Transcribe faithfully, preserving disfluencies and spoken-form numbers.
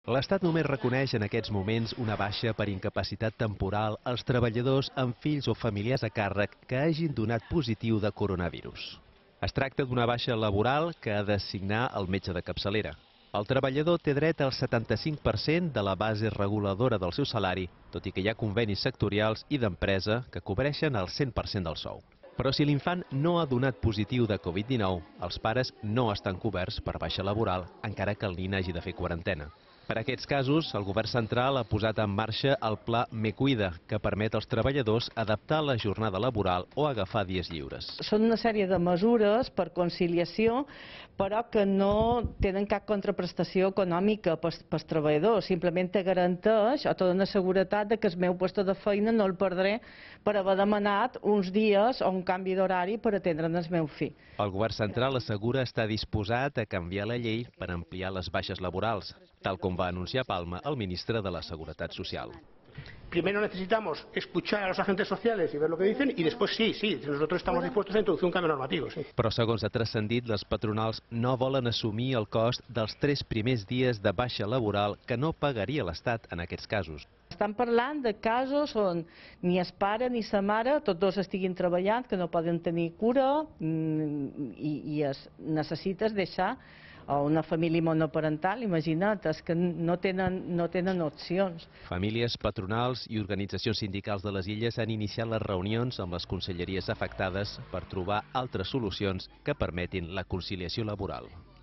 L'Estat només reconeix en aquests moments una baixa per incapacitat temporal als treballadors amb fills o familiars a càrrec que hagin donat positiu de coronavirus. Es tracta d'una baixa laboral que ha de signar el metge de capçalera. El treballador té dret al setanta-cinc per cent de la base reguladora del seu salari, tot i que hi ha convenis sectorials i d'empresa que cobreixen el cent per cent del sou. Però si l'infant no ha donat positiu de Covid dinou, els pares no estan coberts per baixa laboral, encara que el nin hagi de fer quarantena. Per a aquests casos, el govern central ha posat en marxa el Pla Me Cuida, que permet als treballadors adaptar la jornada laboral o agafar dies lliures. Són una sèrie de mesures per conciliació, però que no tenen cap contraprestació econòmica pels treballadors. Simplement te garanteix o te dona seguretat que el meu lloc de feina no el perdré per haver demanat uns dies o un canvi d'horari per atendre el meu fill. El govern central assegura estar disposat a canviar la llei per ampliar les baixes laborals, tal com va anunciar a Palma el ministre de la Seguretat Social. Primero necesitamos escuchar a los agentes sociales y ver lo que dicen y después sí, sí, nosotros estamos dispuestos a introducir un cambio normativo. Sí. Però segons ha transcendit, les patronals no volen assumir el cost dels tres primers dies de baixa laboral que no pagaria l'Estat en aquests casos. Estan parlant de casos on ni el pare ni la mare, tots dos estiguin treballant, que no poden tenir cura i, i es necessites deixar o una família monoparental, imagina't, és que no tenen, no tenen opcions. Famílies, patronals i organitzacions sindicals de les Illes han iniciat les reunions amb les conselleries afectades per trobar altres solucions que permetin la conciliació laboral.